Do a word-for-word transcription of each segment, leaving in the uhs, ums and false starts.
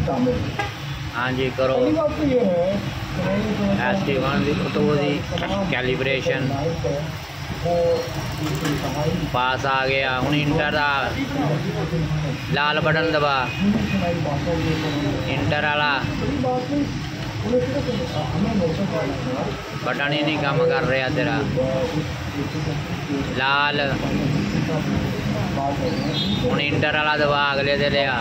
हाँ जी करो एस टी वन की फोटो दी कैलिब्रेशन पास आ गया। हूँ इंटर का लाल बटन दबा, इंटर वाला बटन ही नहीं काम कर रहा तेरा। लाल हूँ इंटर वाला दबा अगले दे लिया।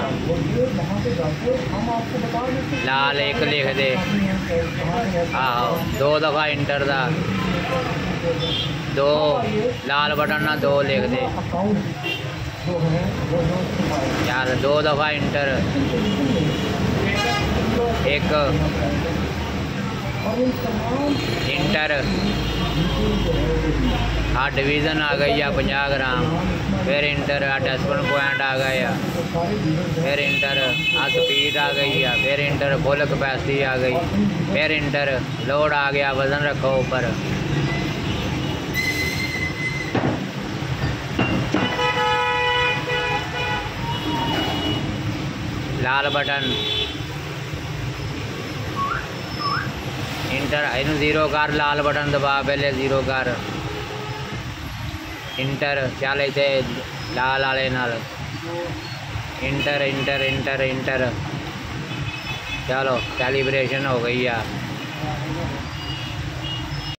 लाल एक लिख दे, आहो दो दफ़ा इंटर का, दो लाल बटन ना दो लिख दे यार, दो दफ़ा इंटर, एक इंटर। हाँ डिवीज़न आ गई है पचास ग्राम, फिर इंटर। आ डेसिमल पॉइंट आ गया, फिर इंटर। आ स्पीड आ गई है, फिर इंटर। फुल कैपेसिटी आ गई, फिर इंटर। लोड आ गया, वज़न रखो ऊपर। लाल बटन इंटर, इन जीरो कर। लाल बटन दबा पहले, जीरो कर। इंटर चल इतने लाल वाले नाल, इंटर इंटर इंटर इंटर। चलो कैलिब्रेशन हो गई है।